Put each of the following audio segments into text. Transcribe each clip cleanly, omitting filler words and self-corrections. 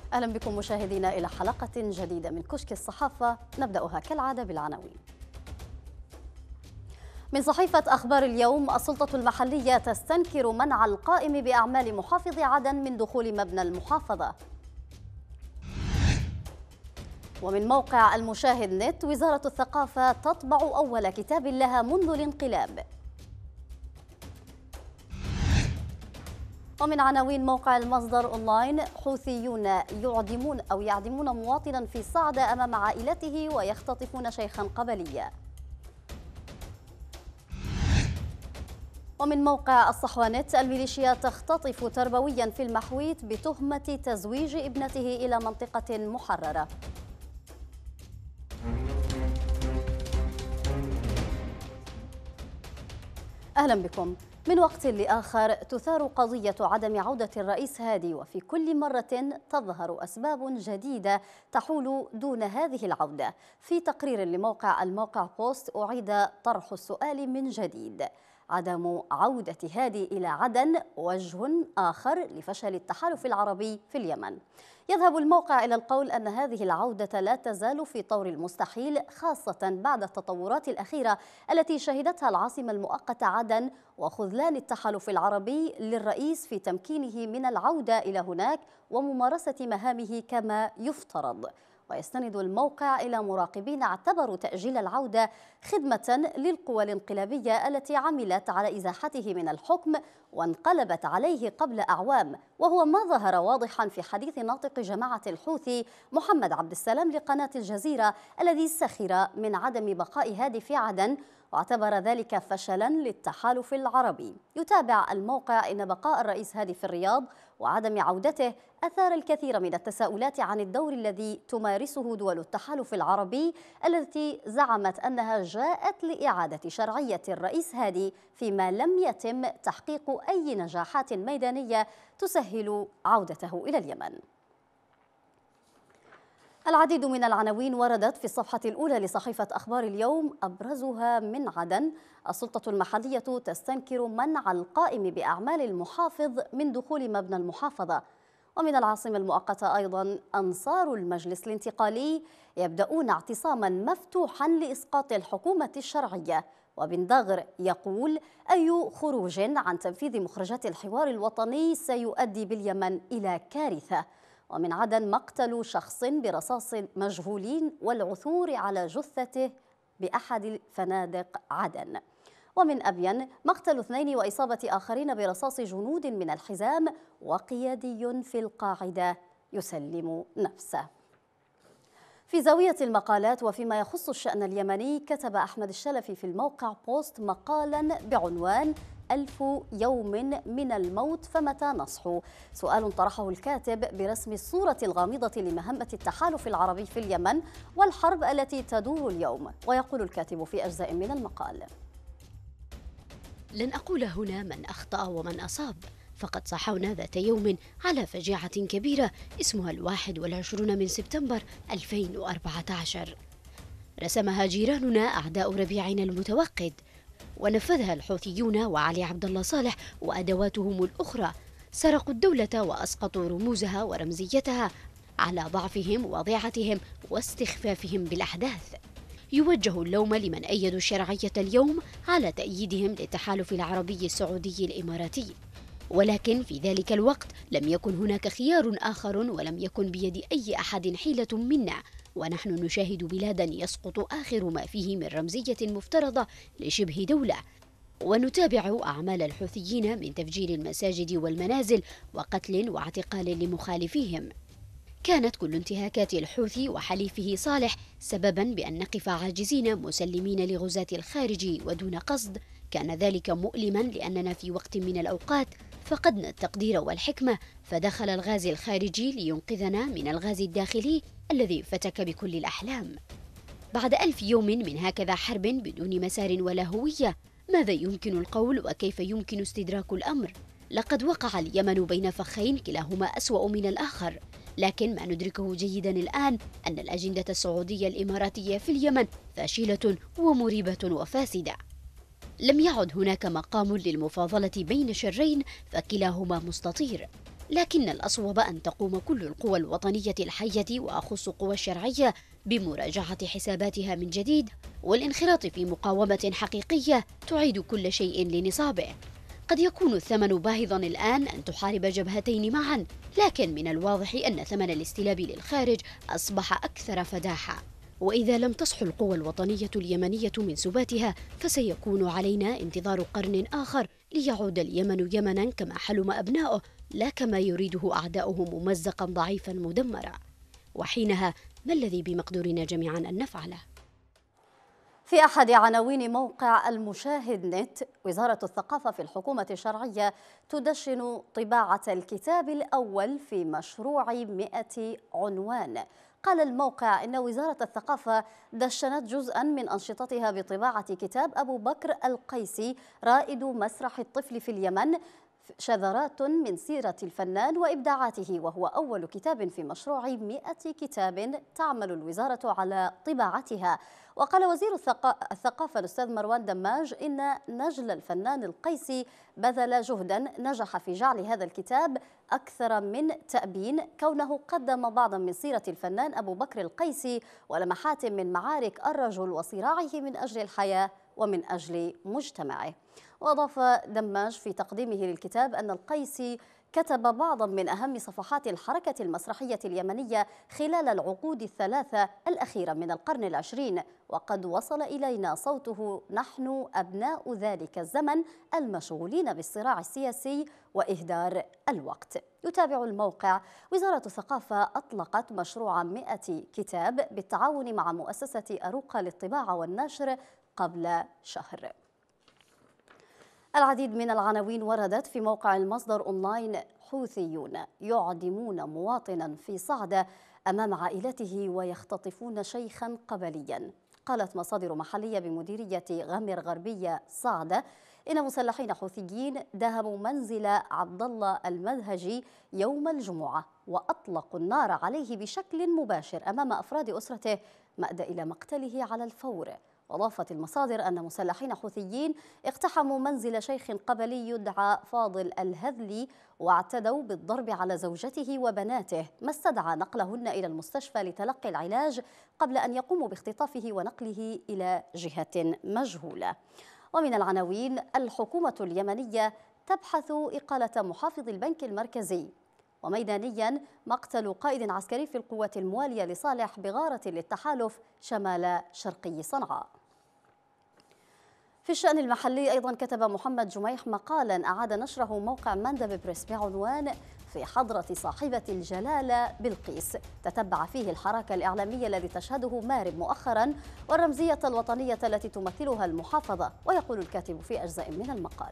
أهلا بكم مشاهدينا إلى حلقة جديدة من كشك الصحافة، نبدأها كالعادة بالعناوين. من صحيفة أخبار اليوم: السلطة المحلية تستنكر منع القائم بأعمال محافظ عدن من دخول مبنى المحافظة. ومن موقع المشاهد نت: وزارة الثقافة تطبع أول كتاب لها منذ الانقلاب. ومن عناوين موقع المصدر أونلاين: حوثيون يعدمون مواطنا في صعدة أمام عائلته ويختطفون شيخا قبليا. ومن موقع الصحوانت: الميليشيا تختطف تربويا في المحويت بتهمة تزويج ابنته إلى منطقة محررة. أهلا بكم. من وقت لآخر تثار قضية عدم عودة الرئيس هادي، وفي كل مرة تظهر أسباب جديدة تحول دون هذه العودة. في تقرير لموقع الموقع بوست أعيد طرح السؤال من جديد: عدم عودة هادي إلى عدن وجه آخر لفشل التحالف العربي في اليمن. يذهب الموقع إلى القول أن هذه العودة لا تزال في طور المستحيل، خاصة بعد التطورات الأخيرة التي شهدتها العاصمة المؤقتة عدن وخذلان التحالف العربي للرئيس في تمكينه من العودة إلى هناك وممارسة مهامه كما يفترض. ويستند الموقع إلى مراقبين اعتبروا تأجيل العودة خدمة للقوى الانقلابية التي عملت على إزاحته من الحكم وانقلبت عليه قبل أعوام، وهو ما ظهر واضحا في حديث ناطق جماعة الحوثي محمد عبد السلام لقناة الجزيرة، الذي سخر من عدم بقاء هادي في عدن واعتبر ذلك فشلا للتحالف العربي. يتابع الموقع أن بقاء الرئيس هادي في الرياض وعدم عودته أثار الكثير من التساؤلات عن الدور الذي تمارسه دول التحالف العربي، التي زعمت أنها جاءت لإعادة شرعية الرئيس هادي فيما لم يتم تحقيق أي نجاحات ميدانية تسهل عودته إلى اليمن. العديد من العناوين وردت في الصفحة الأولى لصحيفة أخبار اليوم، أبرزها من عدن: السلطة المحلية تستنكر منع القائم بأعمال المحافظ من دخول مبنى المحافظة. ومن العاصمة المؤقتة أيضا: أنصار المجلس الانتقالي يبدأون اعتصاما مفتوحا لإسقاط الحكومة الشرعية. وبن دغر يقول: أي خروج عن تنفيذ مخرجات الحوار الوطني سيؤدي باليمن إلى كارثة. ومن عدن: مقتل شخص برصاص مجهولين والعثور على جثته بأحد فنادق عدن. ومن أبين: مقتل 2 وإصابة آخرين برصاص جنود من الحزام وقيادي في القاعدة يسلم نفسه. في زاوية المقالات وفيما يخص الشأن اليمني، كتب أحمد الشلفي في الموقع بوست مقالا بعنوان: 1000 يوم من الموت فمتى نصحو؟ سؤال طرحه الكاتب برسم الصورة الغامضة لمهمة التحالف العربي في اليمن والحرب التي تدور اليوم. ويقول الكاتب في أجزاء من المقال: لن أقول هنا من أخطأ ومن أصاب، فقد صحونا ذات يوم على فجيعة كبيرة اسمها 21 من سبتمبر 2014 رسمها جيراننا أعداء ربيعنا المتوقد، ونفذها الحوثيون وعلي عبد الله صالح وأدواتهم الأخرى. سرقوا الدولة وأسقطوا رموزها ورمزيتها على ضعفهم وضيعتهم واستخفافهم بالأحداث. يوجه اللوم لمن أيدوا الشرعية اليوم على تأييدهم للتحالف العربي السعودي الإماراتي، ولكن في ذلك الوقت لم يكن هناك خيار آخر، ولم يكن بيد أي أحد حيلة منا، ونحن نشاهد بلادا يسقط آخر ما فيه من رمزية مفترضة لشبه دولة، ونتابع أعمال الحوثيين من تفجير المساجد والمنازل وقتل واعتقال لمخالفيهم. كانت كل انتهاكات الحوثي وحليفه صالح سببا بأن نقف عاجزين مسلمين لغزاة الخارج ودون قصد. كان ذلك مؤلما لأننا في وقت من الأوقات فقدنا التقدير والحكمة، فدخل الغازي الخارجي لينقذنا من الغاز الداخلي الذي فتك بكل الأحلام. بعد 1000 يوم من هكذا حرب بدون مسار ولا هوية، ماذا يمكن القول وكيف يمكن استدراك الأمر؟ لقد وقع اليمن بين فخين كلاهما أسوأ من الآخر، لكن ما ندركه جيدا الآن أن الأجندة السعودية الإماراتية في اليمن فاشلة ومريبة وفاسدة. لم يعد هناك مقام للمفاضلة بين شرين، فكلاهما مستطير. لكن الأصوب أن تقوم كل القوى الوطنية الحية وأخص القوى الشرعية بمراجعة حساباتها من جديد والانخراط في مقاومة حقيقية تعيد كل شيء لنصابه. قد يكون الثمن باهظا الآن أن تحارب جبهتين معا، لكن من الواضح أن ثمن الاستلاب للخارج أصبح أكثر فداحة. وإذا لم تصح القوى الوطنية اليمنية من سباتها فسيكون علينا انتظار قرن آخر ليعود اليمن يمنا كما حلم أبناؤه، لا كما يريده أعداؤه ممزقا ضعيفا مدمرا. وحينها ما الذي بمقدورنا جميعا أن نفعله؟ في أحد عناوين موقع المشاهد نت، وزارة الثقافة في الحكومة الشرعية تدشن طباعة الكتاب الأول في مشروع 100 عنوان. قال الموقع إن وزارة الثقافة دشنت جزءا من أنشطتها بطباعة كتاب أبو بكر القيسي رائد مسرح الطفل في اليمن، شذرات من سيرة الفنان وإبداعاته، وهو أول كتاب في مشروع 100 كتاب تعمل الوزارة على طباعتها. وقال وزير الثقافة الأستاذ مروان دماج إن نجل الفنان القيسي بذل جهدا نجح في جعل هذا الكتاب أكثر من تأبين، كونه قدم بعضا من سيرة الفنان أبو بكر القيسي ولمحات من معارك الرجل وصراعه من أجل الحياة ومن أجل مجتمعه. وأضاف دماج في تقديمه للكتاب أن القيسي كتب بعضا من أهم صفحات الحركة المسرحية اليمنية خلال العقود الثلاثة الأخيرة من القرن العشرين، وقد وصل إلينا صوته نحن أبناء ذلك الزمن المشغولين بالصراع السياسي وإهدار الوقت. يتابع الموقع: وزارة الثقافة أطلقت مشروع 100 كتاب بالتعاون مع مؤسسة أروقا للطباعة والنشر قبل شهر. العديد من العناوين وردت في موقع المصدر أونلاين: حوثيون يعدمون مواطنا في صعدة أمام عائلته ويختطفون شيخا قبليا. قالت مصادر محلية بمديرية غمر غربية صعدة إن مسلحين حوثيين داهموا منزل عبد الله المذهجي يوم الجمعة وأطلقوا النار عليه بشكل مباشر أمام أفراد أسرته، ما أدى إلى مقتله على الفور. وأضافت المصادر أن مسلحين حوثيين اقتحموا منزل شيخ قبلي يدعى فاضل الهذلي واعتدوا بالضرب على زوجته وبناته، ما استدعى نقلهن إلى المستشفى لتلقي العلاج قبل أن يقوموا باختطافه ونقله إلى جهة مجهولة. ومن العناوين: الحكومة اليمنية تبحث إقالة محافظ البنك المركزي. وميدانيا: مقتل قائد عسكري في القوات الموالية لصالح بغارة للتحالف شمال شرقي صنعاء. في الشأن المحلي أيضا كتب محمد جميح مقالا أعاد نشره موقع مندب بريس بعنوان: في حضرة صاحبة الجلالة بلقيس، تتبع فيه الحراك الإعلامي الذي تشهده مارب مؤخرا والرمزية الوطنية التي تمثلها المحافظة. ويقول الكاتب في أجزاء من المقال: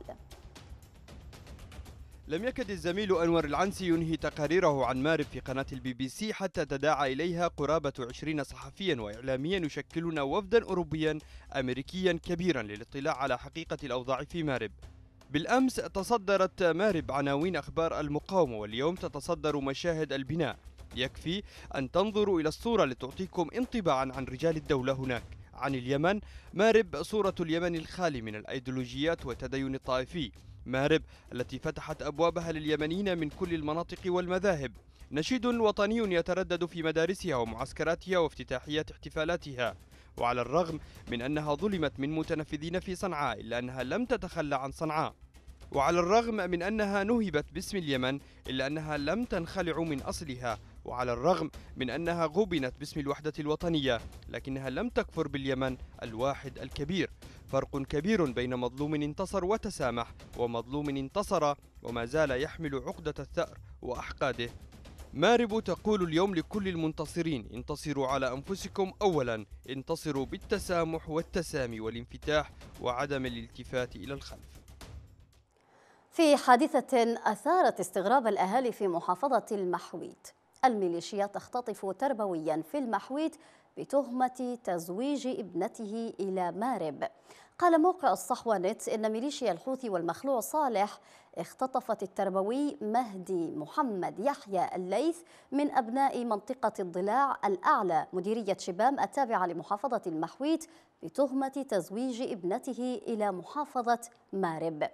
لم يكد الزميل أنور العنسي ينهي تقاريره عن مارب في قناة الBBC حتى تداعى إليها قرابة 20 صحفيا وإعلاميا يشكلون وفدا أوروبيا أمريكيا كبيرا للاطلاع على حقيقة الأوضاع في مارب. بالأمس تصدرت مارب عناوين أخبار المقاومة، واليوم تتصدر مشاهد البناء. يكفي أن تنظروا إلى الصورة لتعطيكم انطباعا عن رجال الدولة هناك. عن اليمن: مارب صورة اليمن الخالي من الأيديولوجيات والتدين الطائفي، مارب التي فتحت أبوابها لليمنيين من كل المناطق والمذاهب، نشيد وطني يتردد في مدارسها ومعسكراتها وافتتاحيات احتفالاتها. وعلى الرغم من أنها ظلمت من متنفذين في صنعاء إلا أنها لم تتخلى عن صنعاء، وعلى الرغم من أنها نهبت باسم اليمن إلا أنها لم تنخلع من أصلها، وعلى الرغم من أنها غبنت باسم الوحدة الوطنية لكنها لم تكفر باليمن الواحد الكبير. فرق كبير بين مظلوم انتصر وتسامح ومظلوم انتصر وما زال يحمل عقدة الثأر وأحقاده. مارب تقول اليوم لكل المنتصرين: انتصروا على أنفسكم أولا، انتصروا بالتسامح والتسامي والانفتاح وعدم الالتفات إلى الخلف. في حادثة أثارت استغراب الأهالي في محافظة المحويت، الميليشيات تختطف تربويا في المحويت بتهمة تزويج ابنته إلى مارب. قال موقع الصحوة نت إن ميليشيا الحوثي والمخلوع صالح اختطفت التربوي مهدي محمد يحيى الليث من أبناء منطقة الضلاع الأعلى مديرية شبام التابعة لمحافظة المحويت بتهمة تزويج ابنته إلى محافظة مارب.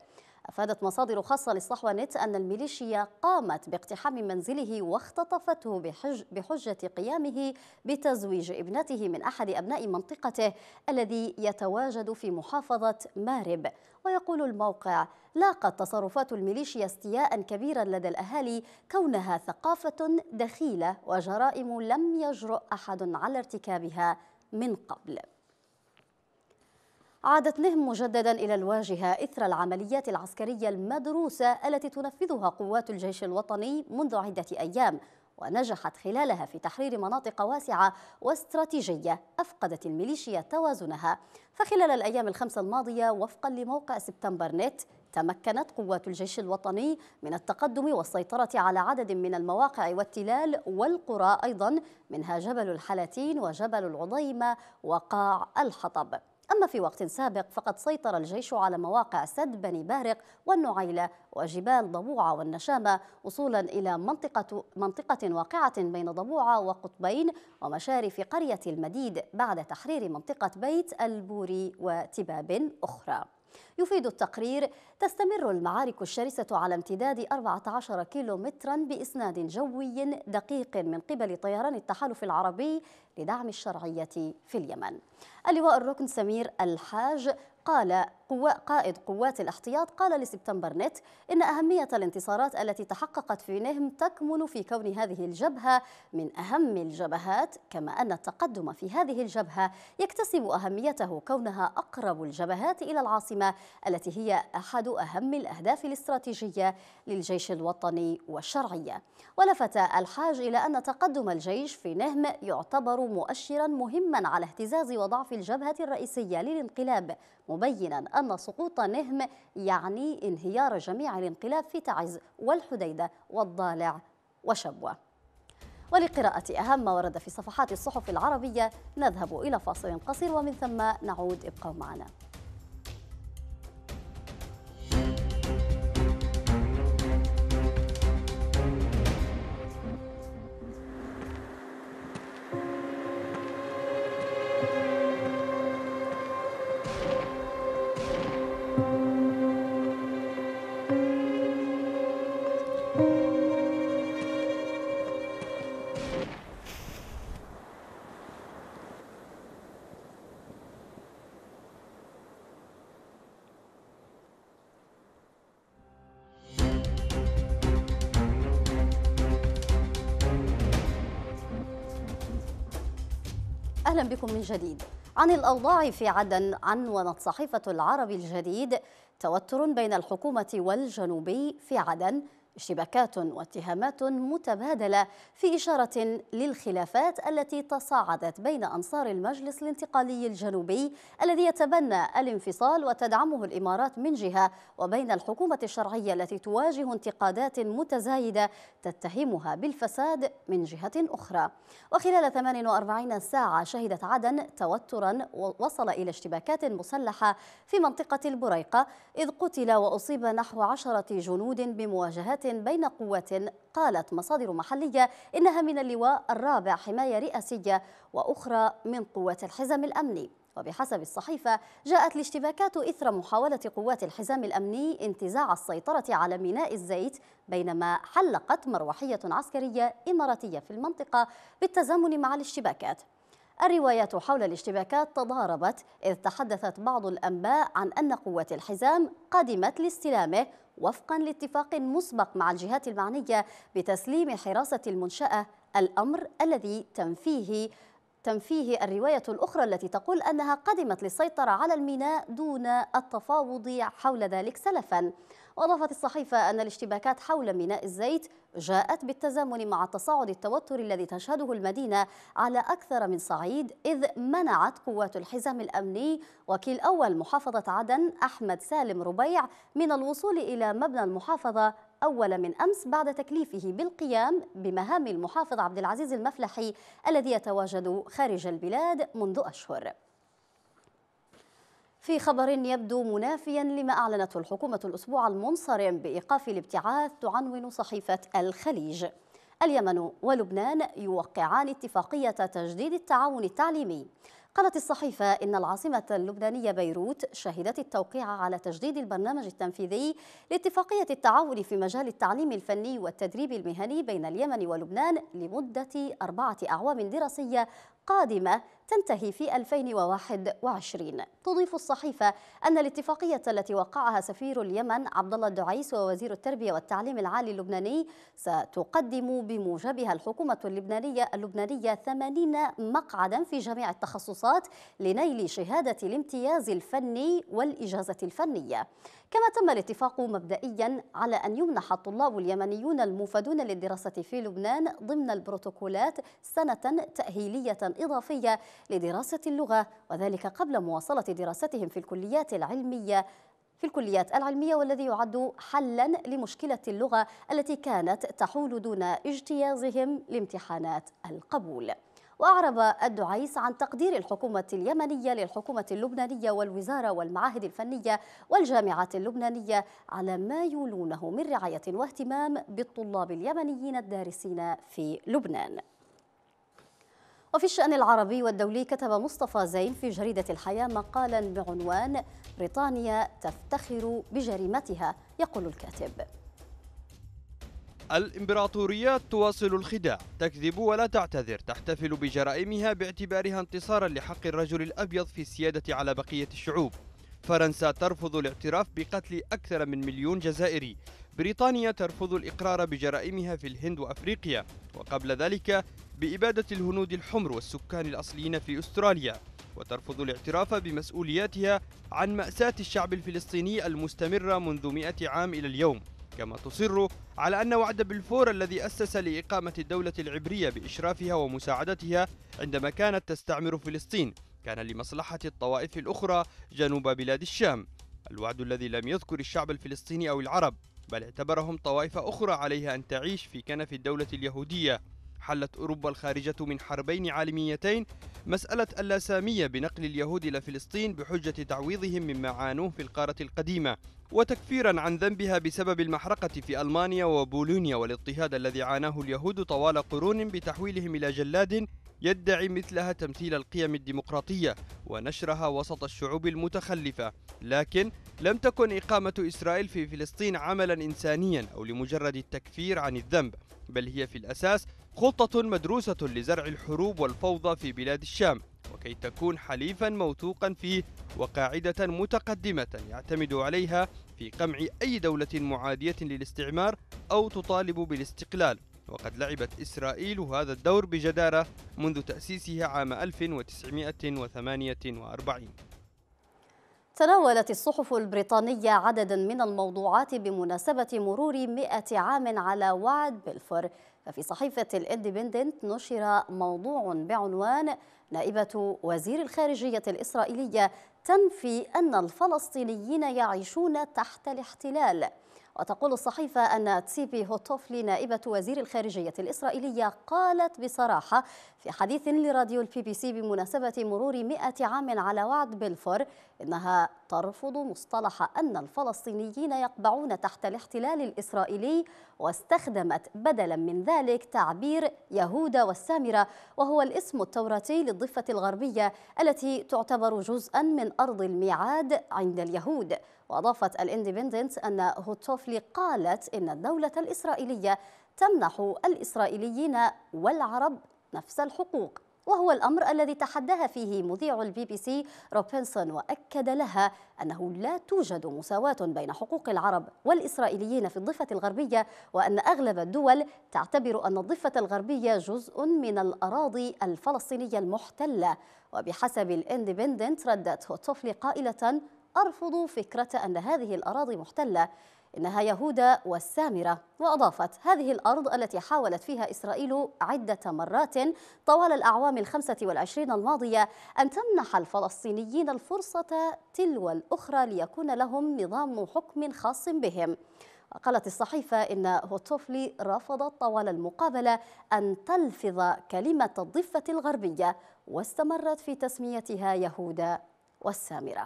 أفادت مصادر خاصة للصحوة نت أن الميليشيا قامت باقتحام منزله واختطفته بحجة قيامه بتزويج ابنته من أحد أبناء منطقته الذي يتواجد في محافظة مارب. ويقول الموقع: لاقت تصرفات الميليشيا استياء كبيرا لدى الأهالي كونها ثقافة دخيلة وجرائم لم يجرؤ أحد على ارتكابها من قبل. عادت نهم مجددا إلى الواجهة إثر العمليات العسكرية المدروسة التي تنفذها قوات الجيش الوطني منذ عدة أيام، ونجحت خلالها في تحرير مناطق واسعة واستراتيجية أفقدت الميليشيا توازنها. فخلال الأيام الخمسة الماضية وفقا لموقع سبتمبر نت تمكنت قوات الجيش الوطني من التقدم والسيطرة على عدد من المواقع والتلال والقرى أيضا، منها جبل الحلاتين وجبل العضيمة وقاع الحطب. أما في وقت سابق فقد سيطر الجيش على مواقع سد بني بارق والنعيلة وجبال ضبوعة والنشامة، وصولا إلى منطقة واقعة بين ضبوعة وقطبين ومشارف قرية المديد بعد تحرير منطقة بيت البوري وتباب أخرى. يفيد التقرير: تستمر المعارك الشرسة على امتداد 14 كيلومترا بإسناد جوي دقيق من قبل طيران التحالف العربي لدعم الشرعية في اليمن. اللواء الركن سمير الحاج قائد قوات الاحتياط قال لسبتمبر نت إن أهمية الانتصارات التي تحققت في نهم تكمن في كون هذه الجبهة من أهم الجبهات، كما أن التقدم في هذه الجبهة يكتسب أهميته كونها أقرب الجبهات إلى العاصمة التي هي أحد أهم الأهداف الاستراتيجية للجيش الوطني والشرعية. ولفت الحاج إلى أن تقدم الجيش في نهم يعتبر مؤشرا مهما على اهتزاز وضعف الجبهة الرئيسية للانقلاب، مبينا أن سقوط نهم يعني انهيار جميع الانقلاب في تعز والحديدة والضالع وشبوة. ولقراءة أهم ما ورد في صفحات الصحف العربية نذهب إلى فاصل قصير ومن ثم نعود. ابقوا معنا. أهلا بكم من جديد. عن الأوضاع في عدن عنونت صحيفة العربي الجديد: توتر بين الحكومة والجنوبي في عدن، اشتباكات واتهامات متبادلة، في إشارة للخلافات التي تصاعدت بين أنصار المجلس الانتقالي الجنوبي الذي يتبنى الانفصال وتدعمه الإمارات من جهة، وبين الحكومة الشرعية التي تواجه انتقادات متزايدة تتهمها بالفساد من جهة أخرى. وخلال 48 ساعة شهدت عدن توترا وصل إلى اشتباكات مسلحة في منطقة البريقة، إذ قتل وأصيب نحو 10 جنود بمواجهات بين قوات قالت مصادر محلية إنها من اللواء الرابع حماية رئاسية وأخرى من قوات الحزام الأمني. وبحسب الصحيفة جاءت الاشتباكات إثر محاولة قوات الحزام الأمني انتزاع السيطرة على ميناء الزيت، بينما حلقت مروحية عسكرية إماراتية في المنطقة بالتزامن مع الاشتباكات. الروايات حول الاشتباكات تضاربت، إذ تحدثت بعض الأنباء عن أن قوات الحزام قدمت لاستلامه وفقا لاتفاق مسبق مع الجهات المعنية بتسليم حراسة المنشأة، الأمر الذي تنفيه الرواية الأخرى التي تقول أنها قدمت للسيطرة على الميناء دون التفاوض حول ذلك سلفا. وأضافت الصحيفة أن الاشتباكات حول ميناء الزيت جاءت بالتزامن مع تصاعد التوتر الذي تشهده المدينة على أكثر من صعيد، إذ منعت قوات الحزام الأمني وكيل أول محافظة عدن أحمد سالم ربيع من الوصول إلى مبنى المحافظة أول من أمس بعد تكليفه بالقيام بمهام المحافظ عبد العزيز المفلحي الذي يتواجد خارج البلاد منذ أشهر. في خبر يبدو منافيا لما أعلنته الحكومة الأسبوع المنصرم بإيقاف الابتعاث، تعنون صحيفة الخليج: اليمن ولبنان يوقعان اتفاقية تجديد التعاون التعليمي. قالت الصحيفة إن العاصمة اللبنانية بيروت شهدت التوقيع على تجديد البرنامج التنفيذي لاتفاقية التعاون في مجال التعليم الفني والتدريب المهني بين اليمن ولبنان لمدة 4 أعوام دراسية قادمة تنتهي في 2021. تضيف الصحيفة أن الاتفاقية التي وقعها سفير اليمن عبد الله الدعيس ووزير التربية والتعليم العالي اللبناني ستقدم بموجبها الحكومة اللبنانية 80 مقعدا في جميع التخصصات لنيل شهادة الامتياز الفني والإجازة الفنية. كما تم الاتفاق مبدئيا على أن يمنح الطلاب اليمنيون الموفدون للدراسة في لبنان ضمن البروتوكولات سنة تأهيلية إضافية لدراسة اللغة، وذلك قبل مواصلة دراستهم في الكليات العلمية والذي يعد حلا لمشكلة اللغة التي كانت تحول دون اجتيازهم لامتحانات القبول. وأعرب الدعيس عن تقدير الحكومة اليمنية للحكومة اللبنانية والوزارة والمعاهد الفنية والجامعات اللبنانية على ما يولونه من رعاية واهتمام بالطلاب اليمنيين الدارسين في لبنان. وفي الشأن العربي والدولي كتب مصطفى زين في جريدة الحياة مقالا بعنوان بريطانيا تفتخر بجريمتها. يقول الكاتب: الإمبراطوريات تواصل الخداع، تكذب ولا تعتذر، تحتفل بجرائمها باعتبارها انتصارا لحق الرجل الأبيض في السيادة على بقية الشعوب. فرنسا ترفض الاعتراف بقتل أكثر من 1,000,000 جزائري. بريطانيا ترفض الإقرار بجرائمها في الهند وأفريقيا، وقبل ذلك بإبادة الهنود الحمر والسكان الأصليين في أستراليا. وترفض الاعتراف بمسؤولياتها عن مأساة الشعب الفلسطيني المستمرة منذ 100 عام إلى اليوم. كما تصر على أن وعد بلفور الذي أسس لإقامة الدولة العبرية بإشرافها ومساعدتها عندما كانت تستعمر فلسطين كان لمصلحة الطوائف الأخرى جنوب بلاد الشام. الوعد الذي لم يذكر الشعب الفلسطيني أو العرب، بل اعتبرهم طوائف أخرى عليها أن تعيش في كنف الدولة اليهودية. حلت أوروبا الخارجة من حربين عالميتين مسألة اللاسامية بنقل اليهود إلى فلسطين بحجة تعويضهم مما عانوه في القارة القديمة، وتكفيرا عن ذنبها بسبب المحرقة في ألمانيا وبولونيا والاضطهاد الذي عاناه اليهود طوال قرون بتحويلهم إلى جلاد يدعي مثلها تمثيل القيم الديمقراطية ونشرها وسط الشعوب المتخلفة. لكن لم تكن إقامة إسرائيل في فلسطين عملا إنسانيا أو لمجرد التكفير عن الذنب، بل هي في الأساس خطة مدروسة لزرع الحروب والفوضى في بلاد الشام، وكي تكون حليفا موثوقا فيه وقاعدة متقدمة يعتمد عليها في قمع أي دولة معادية للاستعمار أو تطالب بالاستقلال. وقد لعبت إسرائيل هذا الدور بجدارة منذ تأسيسها عام 1948. تناولت الصحف البريطانية عددا من الموضوعات بمناسبة مرور 100 عام على وعد بلفور. ففي صحيفة الاندبندنت نشر موضوع بعنوان نائبة وزير الخارجية الإسرائيلية تنفي أن الفلسطينيين يعيشون تحت الاحتلال. وتقول الصحيفة أن تسيبي هوتوفلي نائبة وزير الخارجية الإسرائيلية قالت بصراحة في حديث لراديو البي بي سي بمناسبة مرور 100 عام على وعد بلفور إنها ترفض مصطلح أن الفلسطينيين يقبعون تحت الاحتلال الإسرائيلي، واستخدمت بدلا من ذلك تعبير يهودا والسامرة، وهو الاسم التوراتي للضفة الغربية التي تعتبر جزءا من أرض الميعاد عند اليهود. وأضافت الاندبندنت أن هوتوفلي قالت إن الدولة الإسرائيلية تمنح الإسرائيليين والعرب نفس الحقوق، وهو الأمر الذي تحداها فيه مذيع البي بي سي روبنسون، وأكد لها أنه لا توجد مساواة بين حقوق العرب والإسرائيليين في الضفة الغربية، وأن أغلب الدول تعتبر أن الضفة الغربية جزء من الأراضي الفلسطينية المحتلة. وبحسب الاندبندنت ردت هوتوفلي قائلة: أرفض فكرة أن هذه الأراضي محتلة، إنها يهودا والسامرة. وأضافت: هذه الأرض التي حاولت فيها إسرائيل عدة مرات طوال الأعوام 25 الماضية أن تمنح الفلسطينيين الفرصة تلو الأخرى ليكون لهم نظام حكم خاص بهم. وقالت الصحيفة إن هوتوفلي رفضت طوال المقابلة أن تلفظ كلمة الضفة الغربية، واستمرت في تسميتها يهودا والسامرة.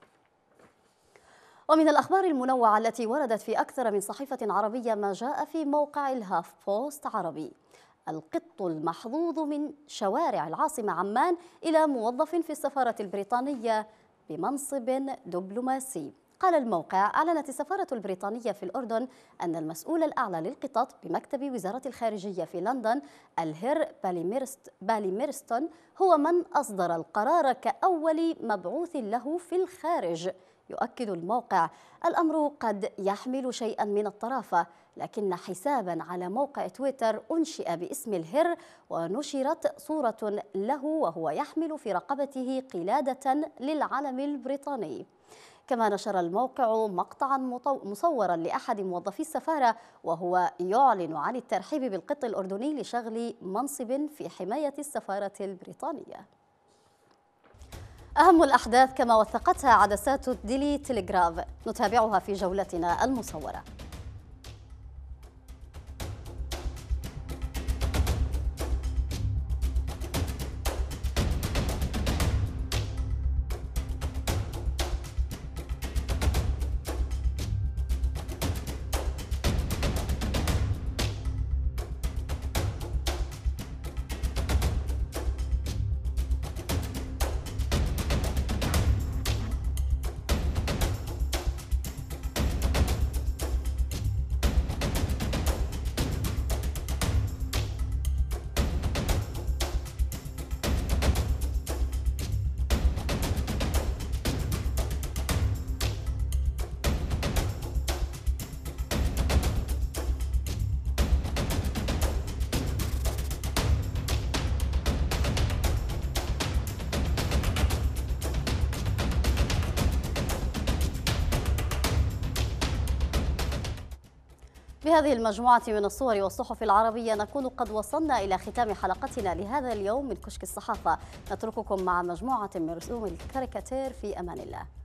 ومن الأخبار المنوعة التي وردت في أكثر من صحيفة عربية ما جاء في موقع الهاف بوست عربي. القط المحظوظ من شوارع العاصمة عمان إلى موظف في السفارة البريطانية بمنصب دبلوماسي. قال الموقع: أعلنت السفارة البريطانية في الأردن أن المسؤول الأعلى للقطط بمكتب وزارة الخارجية في لندن الهير باليميرستون هو من أصدر القرار كأول مبعوث له في الخارج. يؤكد الموقع: الأمر قد يحمل شيئا من الطرافة، لكن حسابا على موقع تويتر أنشئ باسم الهير ونشرت صورة له وهو يحمل في رقبته قلادة للعلم البريطاني. كما نشر الموقع مقطعا مصورا لأحد موظفي السفارة وهو يعلن عن الترحيب بالقط الأردني لشغل منصب في حماية السفارة البريطانية. أهم الأحداث كما وثقتها عدسات الديلي تيليغراف نتابعها في جولتنا المصورة. بهذه المجموعة من الصور والصحف العربية نكون قد وصلنا إلى ختام حلقتنا لهذا اليوم من كشك الصحافة. نترككم مع مجموعة من رسوم الكاريكاتير في أمان الله.